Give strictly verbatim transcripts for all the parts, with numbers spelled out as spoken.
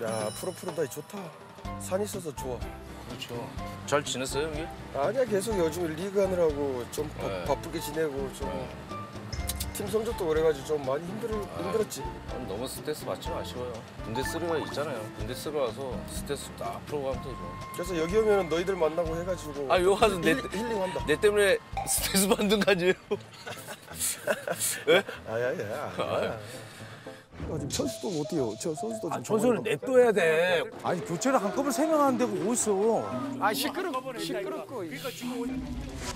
야 프로프로다이 좋다. 산 있어서 좋아. 그렇죠. 잘 지냈어요 형님? 아니야 계속 요즘 리그 하느라고 좀 바, 네. 바쁘게 지내고 좀 팀 네. 성적도 그래가지고 좀 많이 힘들 힘들었지. 아니, 너무 스트레스 받지 마시고요. 분데스리가 있잖아요. 분데스리가 와서 스트레스 딱 풀고 가면 되죠. 그래서 여기 오면 너희들 만나고 해가지고. 아, 여기 와서 내, 힐, 힐링한다. 내 때문에 스트레스 받는 거 아니에요? 예? 아야야. 아, 지금 선수도 못 뛰어. 저 선수도 아, 선수는 냅둬야 돼. 아니 교체를 한꺼번에 세 명 하는데 어딨어. 아 시끄럽 시끄럽고. 그러니까 지금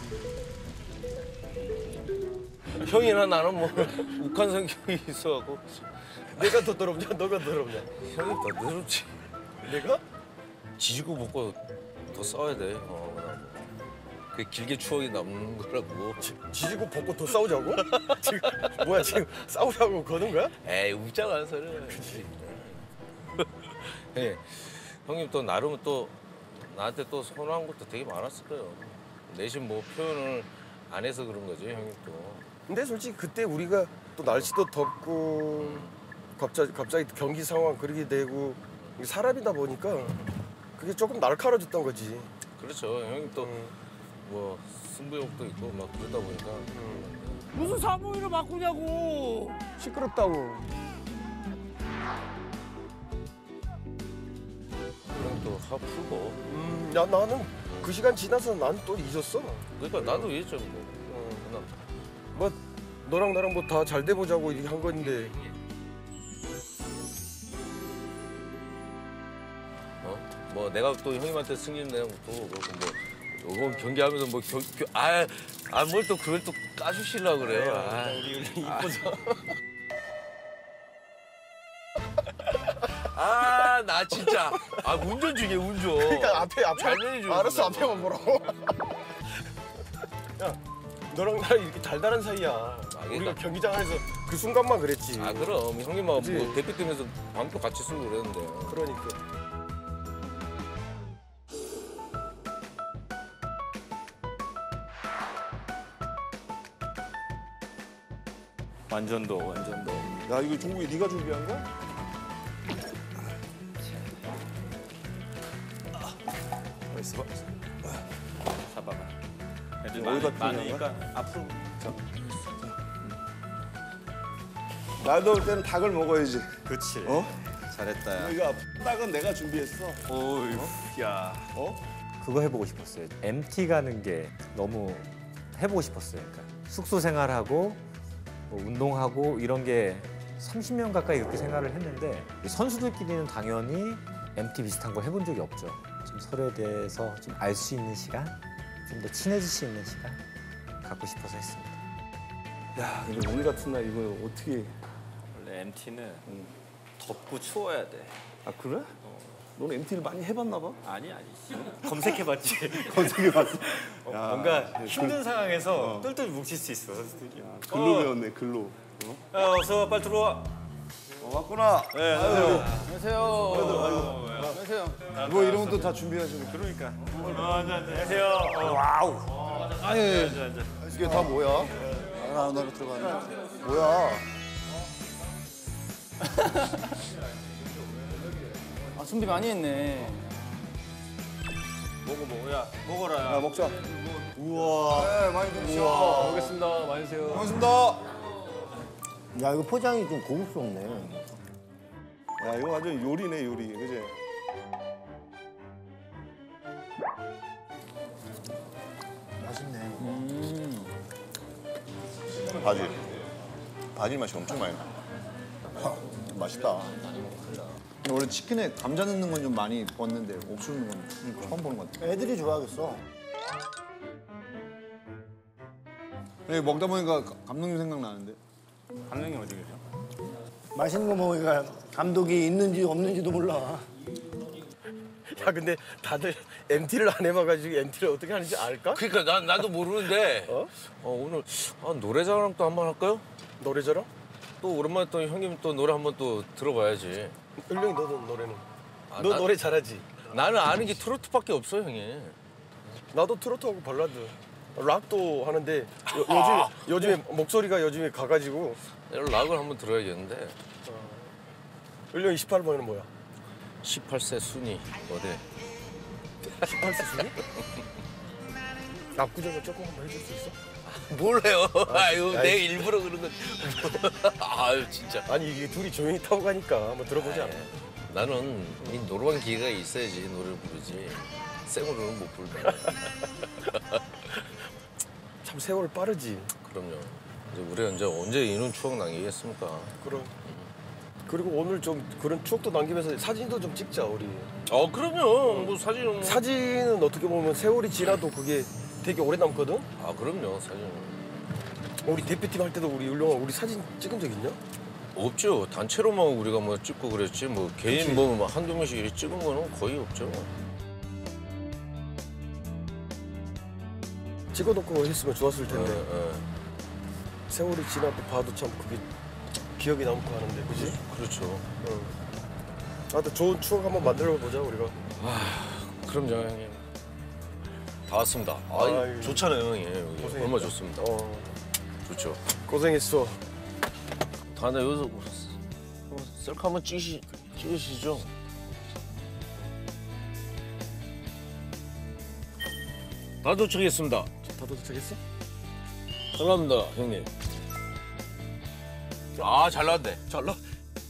형이나 나는 뭐 욱한 성격이 있어갖고 내가 더 더럽냐? 너가 더 더럽냐? 형이 더 더럽지. 내가? 지지고 볶고 더 싸워야 돼. 어, 그냥 뭐. 그게 길게 추억이 남는 거라고. 지, 지지고 벗고 더 싸우자고? 지금 뭐야 지금 싸우자고 거는 거야? 에이 웃자고 소리를. 그치. 예, 형님 또 나름 또 나한테 또 선호한 것도 되게 많았을 거예요. 내심 뭐 표현을 안 해서 그런 거지 형님 또. 근데 솔직히 그때 우리가 또 날씨도 덥고 갑자기 갑자기 경기 상황 그렇게 되고 사람이다 보니까 그게 조금 날카로워졌던 거지. 그렇죠. 형님 또 음. 뭐 승부욕도 있고 막 그러다 보니까. 음. 무슨 사무위를 바꾸냐고. 시끄럽다고. 형님 또 화 풀고. 음, 야 나는 그 시간 지나서 난 또 잊었어. 그러니까 나도 이랬죠 뭐. 어. 그냥 뭐 너랑 나랑 뭐 다 잘 돼 보자고 이렇게 한 건데. 어? 뭐 내가 또 형님한테 승진 내는 것도 그렇고 뭐 이건 경기하면서 뭐 경, 경, 아, 아, 뭘 또 그걸 또 까주시려고 그래요. 아, 우리 이뻐서. 아, 나 진짜. 아, 운전 중에 운전. 그러니까 앞에 앞에 잘 내려줘. 알았어 앞에만 보라고. 야 너랑 나랑 이렇게 달달한 사이야. 우리가 경기장 안에서 그 순간만 그랬지. 아, 그럼 형님하고 뭐 그치? 대표팀에서 방표 같이 쓰고 그랬는데. 그러니까. 완전도 완전도. 야 이거 종국이 네가 준비한 거야? 있어 봐. 잡아봐. 애들 어디다 많, 피는 많으니까 앞으로. 나도 올 때는 닭을 먹어야지. 그렇지. 어? 잘했다. 야. 이거 닭은 내가 준비했어. 오이, 야. 어? 그거 해보고 싶었어요. 엠티 가는 게 너무 해보고 싶었어요. 그러니까 숙소 생활하고 뭐 운동하고 이런 게 삼십 년 가까이 이렇게 생활을 했는데 선수들끼리는 당연히 엠티 비슷한 걸 해본 적이 없죠. 좀 서로에 대해서 좀 알 수 있는 시간, 좀 더 친해질 수 있는 시간 갖고 싶어서 했습니다. 야 이거 오늘 같은 날 이거 어떻게? 원래 엠티는 덥고 추워야 돼. 아 그래? 어. 너는 엠티를 많이 해봤나 봐? 아니 아니. 검색해봤지. 검색해봤어. 어, 야, 뭔가 그- 힘든 상황에서 어. 똘똘 뭉칠 수 있어 선수들이. 글로 어. 배웠네 글로. 어? 야, 어서 와, 빨리 들어와. 어 왔구나. 네, 아유, 안녕하세요. 안녕하세요. 뭐 이런 것도 다 준비하시고. 그러니까. 어, 안녕하세요. 어, 와우. 아예 앉아, 앉아. 이게 다 뭐야? 아 나로 들어가네. 뭐야? 아 준비 많이 했네. 먹어 먹어. 야, 먹어라. 야 야. 먹자. 우와. 네 많이 드시오. 먹겠습니다. 많이 드세요. 고맙습니다. 야 이거 포장이 좀 고급스럽네. 야 이거 완전 요리네 요리, 그지? 맛있네. 바질. 바질 맛이 엄청 많이 나. 맛있다. 원래 치킨에 감자 넣는 건 좀 많이 봤는데 옥수수 넣는 건 처음 보는 것 같아. 애들이 좋아하겠어. 근데 먹다 보니까 가- 감독님 생각나는데. 감독님 어디 계세요? 맛있는 거 먹으니까 감독이 있는지 없는지도 몰라. 야 근데 다들 엠티를 안 해봐가지고 엠티를 어떻게 하는지 알까? 그러니까 난 나도 모르는데. 어? 어, 오늘 아, 노래자랑 또 한번 할까요? 노래자랑? 또 오랜만에 또 형님 또 노래 한번 또 들어봐야지. 을룡이 너도 노래는? 아, 너 나- 노래 잘하지? 나는 아는 게 트로트밖에 없어 형이. 나도 트로트하고 발라드, 락도 하는데 요, 요즘 요즘에 목소리가 요즘에 가가지고. 내가 락을 한번 들어야겠는데. 을룡 이십팔 번은 뭐야? 십팔 세 순위 어때? 십팔 세 순위? 압구정을 조금 한번 해줄 수 있어? 뭘 해요? 아유, 아이. 내 일부러 그런 건. 아유, 진짜. 아니 이게 둘이 조용히 타고 가니까 한번 들어보자. 아이, 나는 이 노래방 기회가 있어야지 노래를 부르지. 생으로는 못 부르네. 참 세월 빠르지. 그럼요. 이제 우리가 이제 언제 이런 추억 남기겠습니까? 그럼. 그리고 오늘 좀 그런 추억도 남기면서 사진도 좀 찍자 우리. 어, 그럼요. 뭐 사진은 뭐. 사진은 어떻게 보면 세월이 지나도 그게 되게 오래 남거든. 아, 그럼요. 사진은. 우리 대표팀 할 때도 우리 율령아 우리 사진 찍은 적 있냐? 없죠. 단체로만 우리가 뭐 찍고 그랬지. 뭐 개인 뭐 한두 명씩 이렇게 찍은 거는 거의 없죠. 찍어놓고 했으면 좋았을 텐데. 예, 예. 세월이 지나도 봐도 참 그게 기억이 남고 하는데, 그지? 그렇죠. 응. 하여튼 좋은 추억 한번 만들어 보자 우리가. 그럼요, 형님. 다 왔습니다. 아, 아유. 좋잖아요, 형님. 여기. 고생했다. 얼마 좋습니다. 어, 좋죠. 고생했어. 다들 여기서 셀카 한번 찍으시, 찍으시죠. 다 도착했습니다. 다 도착했어? 잘 나옵니다, 형님. 아, 잘 나왔네. 잘 나.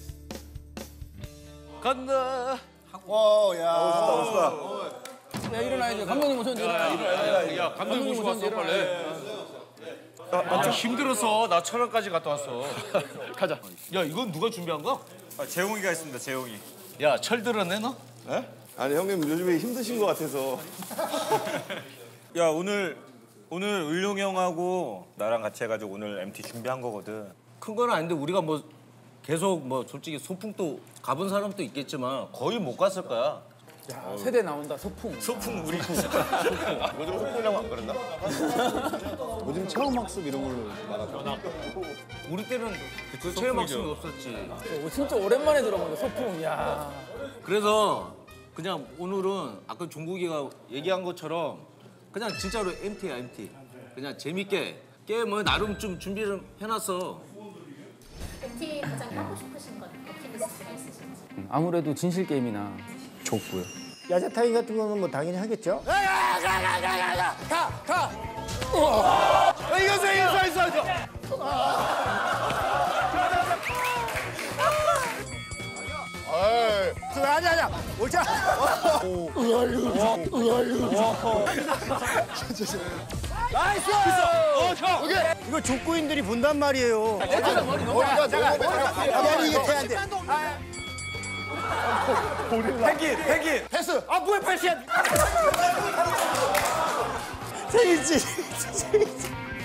간다. 와, 야. 멋있다, 멋있다. 야, 일어나야지. 감독님 오셨는데 일어나. 야, 감독님 모시고 왔어, 빨리. 아, 아, 힘들었어. 나 천안까지 갔다 왔어. 가자. 야, 이건 누가 준비한 거? 아, 재홍이가 있습니다. 재홍이. 야, 철 들었네, 너? 예? 아니 형님 요즘에 힘드신 것 같아서. 야 오늘 오늘 을룡 형하고 나랑 같이 해가지고 오늘 엠티 준비한 거거든. 큰 건 아닌데 우리가 뭐 계속 뭐 솔직히 소풍도 가본 사람도 있겠지만 거의 못 갔을 거야. 야, 세대 나온다. 소풍. 소풍 우리. 요즘 소풍이라고 안 그랬나? 요즘 체험 학습 이런 걸로 많았죠. 우리 때는 그 체험 학습이 없었지. 어, 진짜 오랜만에 들어본다. 소풍. 야. 그래서 그냥 오늘은 아까 종국이가 얘기한 것처럼 그냥 진짜로 엠티야 엠티. 그냥 재밌게 게임을 나름 좀 준비를 해놨어. 엠티 가장 하고 싶으신 건 버킷리스트가 있으신지? 아무래도 진실 게임이나 좋고요. 야자 타임 같은 거는 뭐 당연히 하겠죠. 이겼어, 이겼어, 이겼어, 이겼어. 아니 아니야. 오자. 나이스. 어, 형. 오케이. 이거 족구인들이 본단 말이에요. 머리가 내가 아니 이게 돼야 돼. 펭귄 펭귄. 패스. 아 뭐야 패스야. 생일지. 생일지.